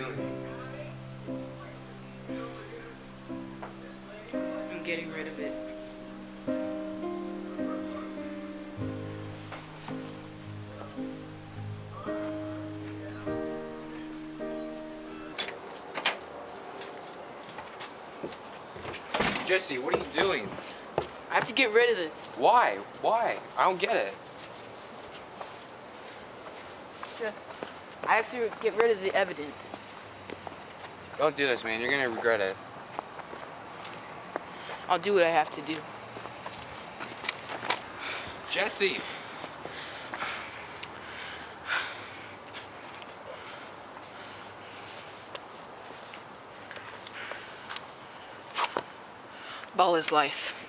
doing? I'm getting rid of it. Jesse, what are you doing? I have to get rid of this. Why? Why? I don't get it. It's just, I have to get rid of the evidence. Don't do this, man. You're gonna regret it. I'll do what I have to do. Jesse! Ball is life.